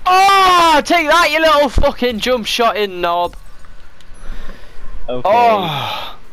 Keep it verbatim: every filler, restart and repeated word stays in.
Oh, take that, you little fucking jump shot in knob. Okay. Oh.